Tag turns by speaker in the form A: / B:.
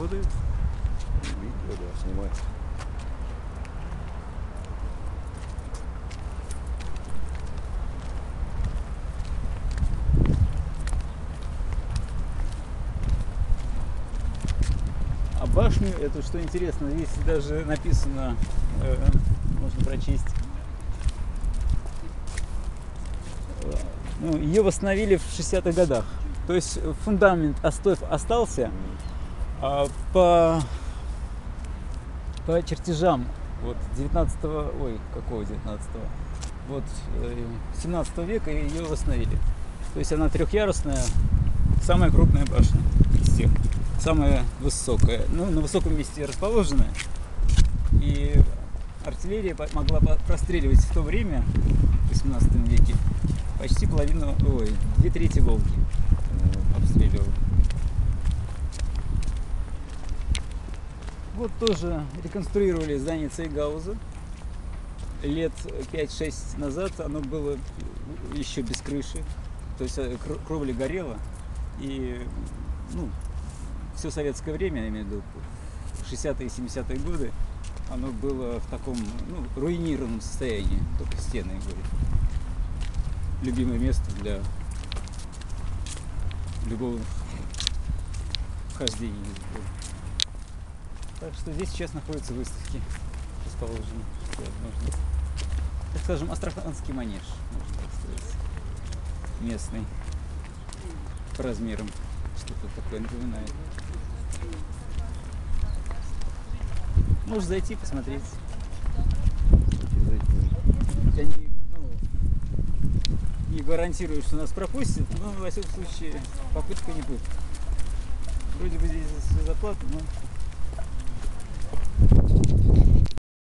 A: работает?
B: Видео, да, снимать.
A: А башню, это что интересно, здесь даже написано, можно прочесть. Ну, ее восстановили в 60-х годах. То есть фундамент остался, а по чертежам вот 17 века ее восстановили. То есть она трехъярусная, самая крупная башня из всех, самая высокая. Ну, на высоком месте расположенная. И артиллерия могла простреливать в то время, в 18 веке, почти половину, 2/3 Волги обстреливал. Вот тоже реконструировали здание Цейгауза. Лет 5-6 назад оно было еще без крыши. То есть кровля горела. И все советское время, я имею в виду, 60-е и 70-е годы, оно было в таком руинированном состоянии. Только стены были. Любимое место для любовных вхождений. Так что здесь сейчас находятся выставки, расположены, можно, так скажем, астраханский манеж, можно так сказать, местный, по размерам, что-то такое напоминает. Можно зайти, посмотреть. Я не гарантирую, что нас пропустят, но, во всяком случае, попытка не пытка. Вроде бы здесь за плату, но